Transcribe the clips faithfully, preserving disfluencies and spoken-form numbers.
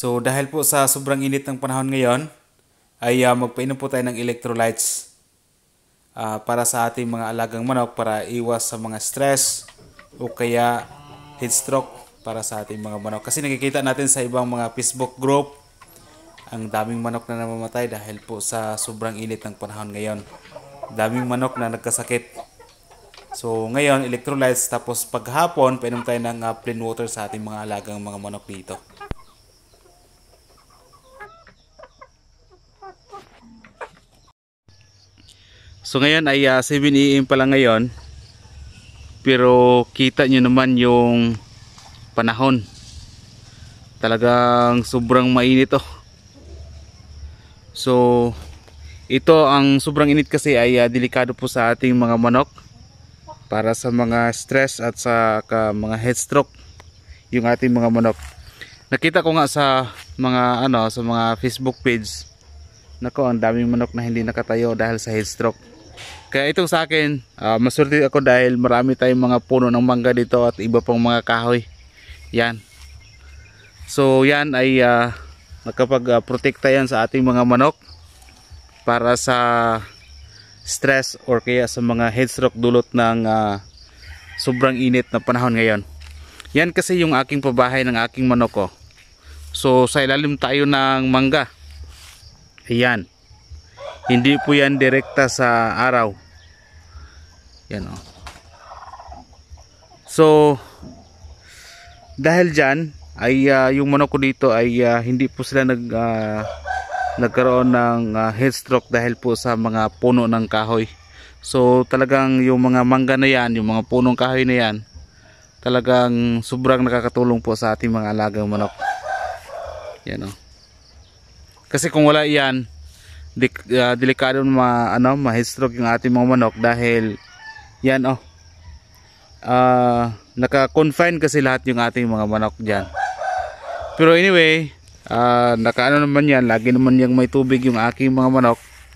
So dahil po sa sobrang init ng panahon ngayon, ay uh, magpainom po tayo ng electrolytes uh, para sa ating mga alagang manok para iwas sa mga stress o kaya heat stroke para sa ating mga manok. Kasi nakikita natin sa ibang mga Facebook group, ang daming manok na namamatay dahil po sa sobrang init ng panahon ngayon. Daming manok na nagkasakit. So ngayon, electrolytes, tapos paghapon, painom tayo ng uh, plain water sa ating mga alagang mga manok dito. So ngayon ay uh, seven A M pa lang ngayon, pero kita nyo naman yung panahon. Talagang sobrang mainit oh. So ito, ang sobrang init kasi ay uh, delikado po sa ating mga manok para sa mga stress at sa ka, mga heat stroke yung ating mga manok. Nakita ko nga sa mga ano sa mga Facebook page, nako, ang daming manok na hindi nakatayo dahil sa heat stroke. Kaya ito sa akin, uh, maswerte ako dahil marami tayong mga puno ng mangga dito at iba pang mga kahoy. Yan. So yan ay uh, nakapag-protekta yan sa ating mga manok para sa stress or kaya sa mga heat stroke dulot ng uh, sobrang init na panahon ngayon. Yan kasi yung aking pabahay ng aking manok ko. So sa ilalim tayo ng mangga. Ayan. Hindi po yan direkta sa araw. Yan o. So dahil dyan ay uh, yung manok ko dito ay uh, hindi po sila nag uh, nagkaroon ng uh, heat stroke dahil po sa mga puno ng kahoy. So talagang yung mga mangga na yan, yung mga punong kahoy na yan, talagang sobrang nakakatulong po sa ating mga alagang manok. Yan o. Kasi kung wala yan, di, uh, delikado ma, ano, ma heat stroke yung ating mga manok dahil yan o. Uh, naka-confine kasi lahat yung ating mga manok dyan. Pero anyway, uh, nakaano naman yan, lagi naman yung may tubig yung aking mga manok.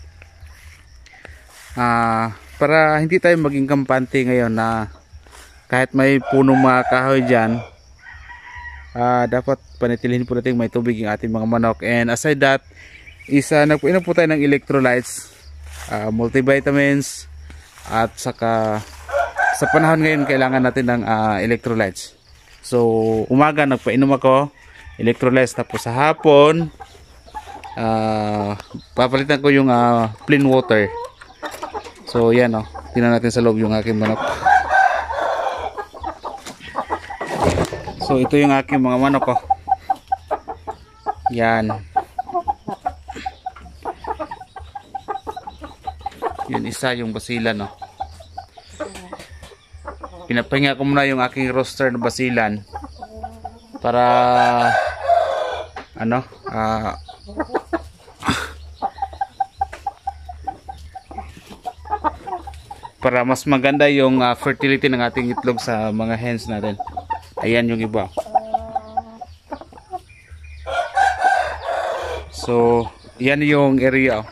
Uh, para hindi tayo maging kampante ngayon na kahit may punong mga kahoy dyan, uh, dapat panitilihin po natin may tubig yung ating mga manok. And aside that, isa nagpainom po tayo ng electrolytes, uh, multivitamins, at saka sa panahon ngayon kailangan natin ng uh, electrolytes. So umaga nagpainom ako electrolytes, tapos sa hapon uh, papalitan ko yung uh, plain water. So yan o, oh, tingnan natin sa loob yung aking manok. So ito yung aking mga manok ko. Yan. Yun isa yung basilan no. Pinapahinga ko muna yung aking roster na basilan para ano uh, para mas maganda yung uh, fertility ng ating itlog sa mga hens natin. Ayan yung iba. So yan yung area.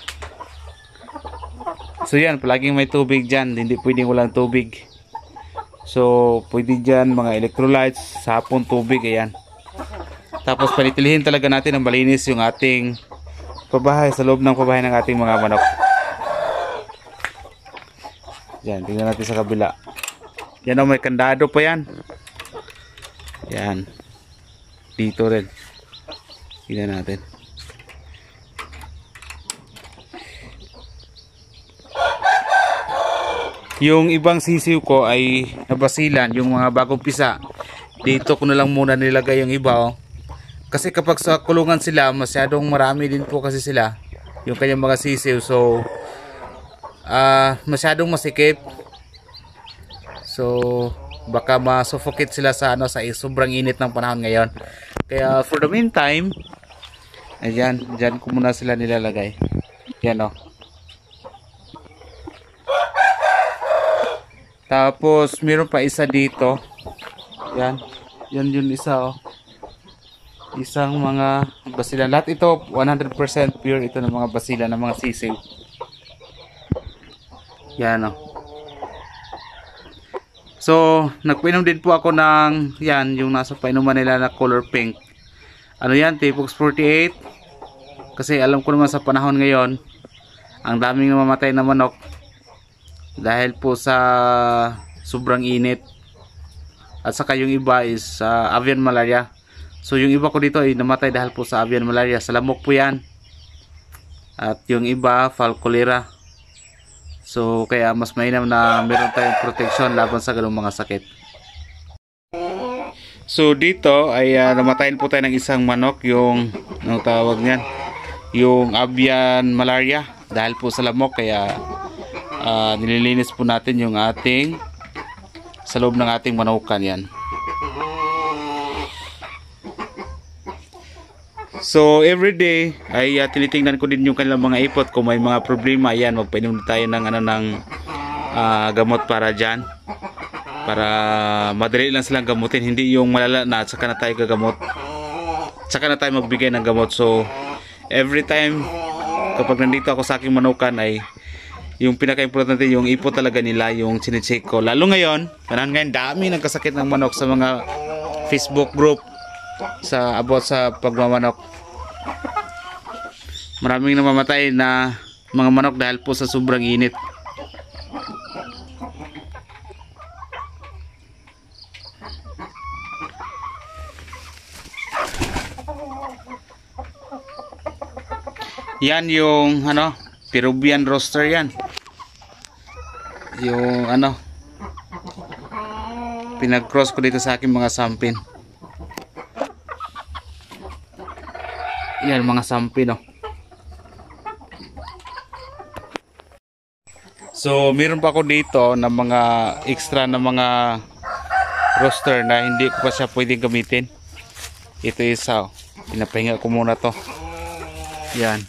So yan, palaging may tubig dyan, hindi pwedeng walang tubig. So pwede dyan mga electrolytes, sa hapon tubig, ayan. Tapos panitilihin talaga natin ang malinis yung ating pabahay, sa loob ng pabahay ng ating mga manok. Yan, tingnan natin sa kabila. Yan o, may kandado pa yan. Yan. Dito rin. Tingnan natin. Yung ibang sisiw ko ay nabasilan, yung mga bagong pisa. Dito ko na lang muna nilagay yung iba oh. Kasi kapag sa kulungan sila, masyadong marami din po kasi sila, yung kanyang mga sisiw. So uh, masyadong masikip. So baka ma-suffocate sila sa ano, sa sobrang init ng panahon ngayon. Kaya for the meantime, ayan, dyan ko muna sila nilalagay. Yan o. Tapos meron pa isa dito. Yan. Yan yung isa oh. Isang mga basilan. Lahat ito one hundred percent pure ito ng mga basilan ng mga sisiw. Yan oh. So, nagpainom din po ako ng yan, yung nasa painuman nila na color pink. ano yan, Tipox forty-eight. Kasi alam ko naman sa panahon ngayon, ang daming namamatay na manok dahil po sa sobrang init. At saka yung iba is uh, avian malaria. So yung iba ko dito ay namatay dahil po sa avian malaria. Sa lamok po yan. At yung iba fall cholera. So kaya mas mainam na meron tayong protection laban sa ganung mga sakit. So dito ay uh, namatayin po tayo ng isang manok, yung anong tawag niyan, yung avian malaria dahil po sa lamok. Kaya uh, nililinis po natin yung ating sa loob ng ating manukan yan. So everyday ay uh, tinitingnan ko din yung kanilang mga ipot. Kung may mga problema, ayan, magpainom tayo ng ano ng uh, gamot para dyan, para madali lang silang gamutin, hindi yung malala na at saka na tayo gagamot, saka na tayo magbigay ng gamot. So every time kapag nandito ako sa aking manukan ay yung pinaka-importante yung ipot talaga nila yung chine-check ko. Lalo ngayon, panahon ngayon, dami nagkasakit ng manok sa mga Facebook group sa about sa pagmamanok. Maraming namamatay na mga manok dahil po sa sobrang init. Yan yung ano, Peruvian roaster yan. Yung ano, pinag-cross ko dito sa aking mga sampin. Yan mga sampin, no. So meron pa ako dito na mga extra na mga roaster na hindi ko pa siya pwedeng gamitin. Ito isa, oh. Pinapahinga ko muna to. Yan.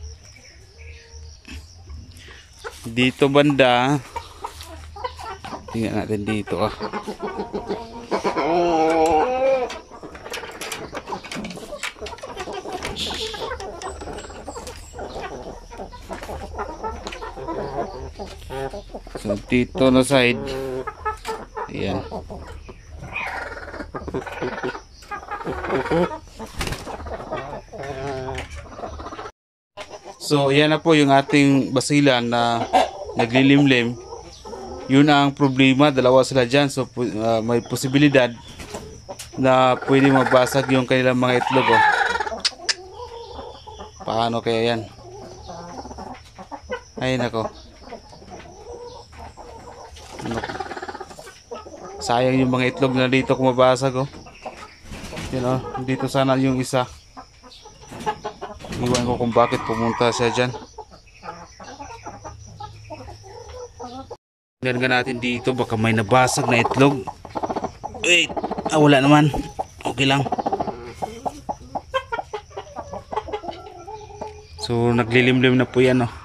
Dito banda, tingnan natin dito, ah. So dito na side, ayan. So yan na po yung ating basilan na naglilimlim. Yun ang problema, dalawa sila dyan. So uh, may posibilidad na pwede mabasag yung kanilang mga itlog, oh. Paano kaya yan? Ay nako, ano? Sayang yung mga itlog na dito kung mabasag, oh. Yun, oh. Dito sana yung isa. Iwan ko kung bakit pumunta siya dyan. Tingnan natin dito, baka may nabasag na itlog. Wait, ah, wala naman. Okay lang. So naglilimlim na po yan, oh.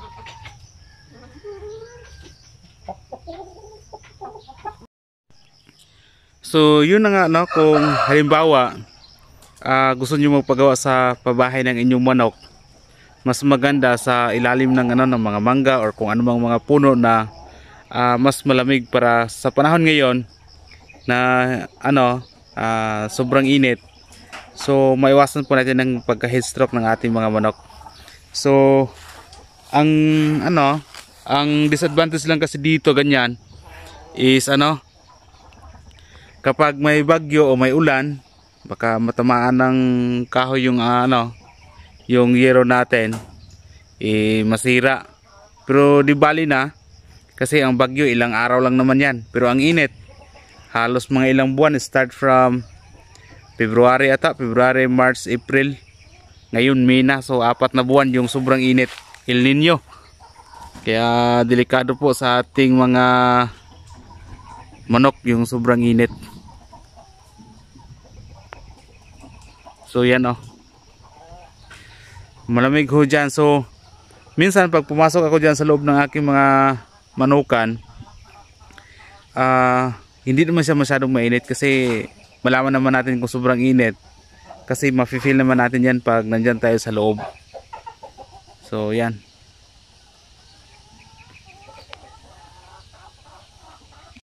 So yun na nga, no, kung halimbawa uh, gusto niyo magpagawa sa pabahay ng inyong manok, mas maganda sa ilalim ng ano ng mga mangga or kung anumang mga puno na uh, mas malamig para sa panahon ngayon na ano uh, sobrang init. So maiwasan po natin ng pagka-heat stroke ng ating mga manok. So ang ano, ang disadvantage lang kasi dito ganyan is ano, kapag may bagyo o may ulan, baka matamaan ng kahoy yung uh, ano, yung yero natin, eh, masira. Pero di bali na, kasi ang bagyo ilang araw lang naman yan. Pero ang init, halos mga ilang buwan, start from February ata, February, March, April. Ngayon May na, so apat na buwan yung sobrang init, El Nino. Kaya delikado po sa ating mga manok yung sobrang init. So yan, oh. Malamig ho dyan. So minsan pag pumasok ako dyan sa loob ng aking mga manukan, uh, hindi naman siya masyadong mainit kasi malaman naman natin kung sobrang init. Kasi mafe-feel naman natin yan pag nandyan tayo sa loob. So yan.